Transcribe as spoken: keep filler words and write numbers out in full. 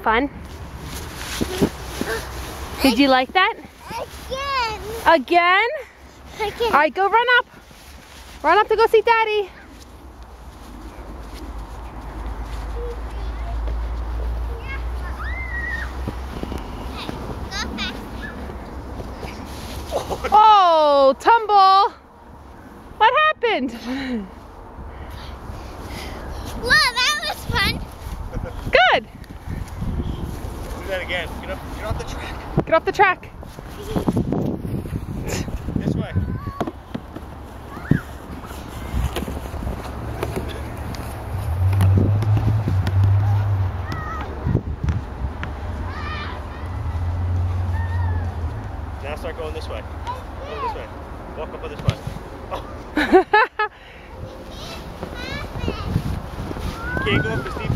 fun? Did you like that? Again. Again? Again. All right, go run up. Run up to go see Daddy. Oh, tumble. What happened? Wow, that was fun. Good. Do that again. Get up, get off the track. Get off the track. This way. Now start going this way. Go this way. Walk up on this way. Oh. You can't go up the steep